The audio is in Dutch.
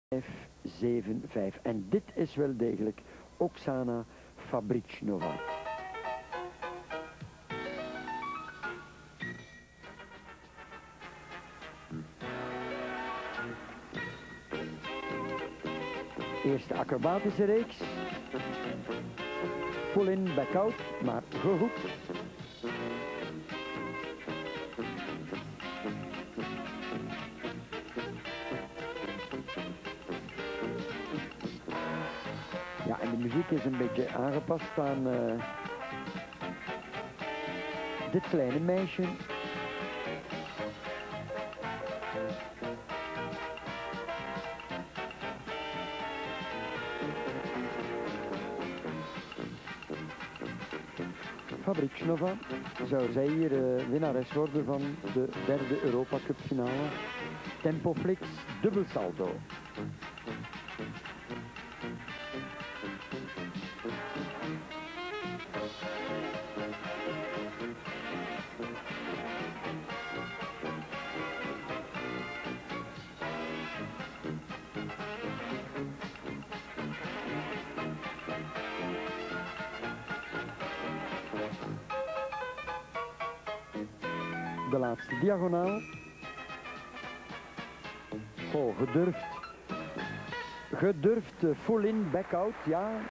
5-7-5. En dit is wel degelijk Oksana Fabrichnova. Eerste acrobatische reeks. Pull-in, back-out, maar gehoekt. Ja, en de muziek is een beetje aangepast aan dit kleine meisje. Fabrichnova, zou zij hier winnares worden van de derde Europa Cup finale. Tempoflix, dubbel salto. De laatste diagonaal. Oh, gedurfd full in, back out, ja.